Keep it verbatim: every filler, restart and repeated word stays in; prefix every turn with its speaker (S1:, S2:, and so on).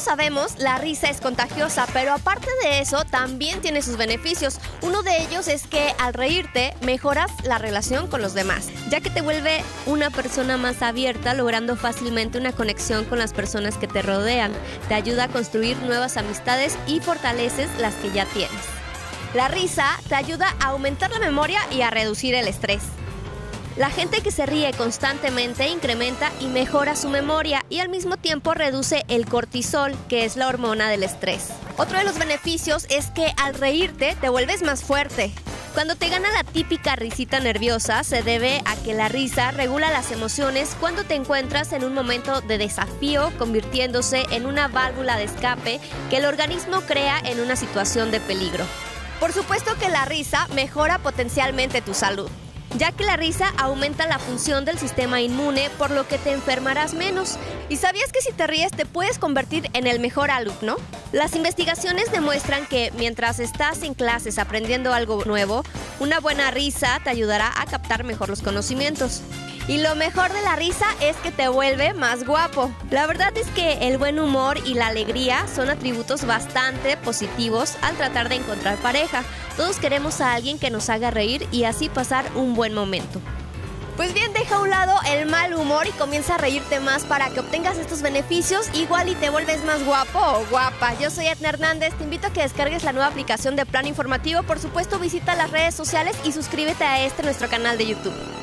S1: sabemos, la risa es contagiosa, pero aparte de eso, también tiene sus beneficios. Uno de ellos es que al reírte, mejoras la relación con los demás, ya que te vuelve una persona más abierta, logrando fácilmente una conexión con las personas que te rodean. Te ayuda a construir nuevas amistades y fortaleces las que ya tienes. La risa te ayuda a aumentar la memoria y a reducir el estrés. La gente que se ríe constantemente incrementa y mejora su memoria y al mismo tiempo reduce el cortisol, que es la hormona del estrés. Otro de los beneficios es que al reírte te vuelves más fuerte. Cuando te gana la típica risita nerviosa, se debe a que la risa regula las emociones cuando te encuentras en un momento de desafío, convirtiéndose en una válvula de escape que el organismo crea en una situación de peligro. Por supuesto que la risa mejora potencialmente tu salud, ya que la risa aumenta la función del sistema inmune, por lo que te enfermarás menos. ¿Y sabías que si te ríes te puedes convertir en el mejor alumno? Las investigaciones demuestran que mientras estás en clases aprendiendo algo nuevo, una buena risa te ayudará a captar mejor los conocimientos. Y lo mejor de la risa es que te vuelve más guapo. La verdad es que el buen humor y la alegría son atributos bastante positivos al tratar de encontrar pareja. Todos queremos a alguien que nos haga reír y así pasar un buen momento. Pues bien, deja a un lado el mal humor y comienza a reírte más para que obtengas estos beneficios, igual y te vuelves más guapo o guapa. Yo soy Edna Hernández, te invito a que descargues la nueva aplicación de Plano Informativo. Por supuesto, visita las redes sociales y suscríbete a este nuestro canal de YouTube.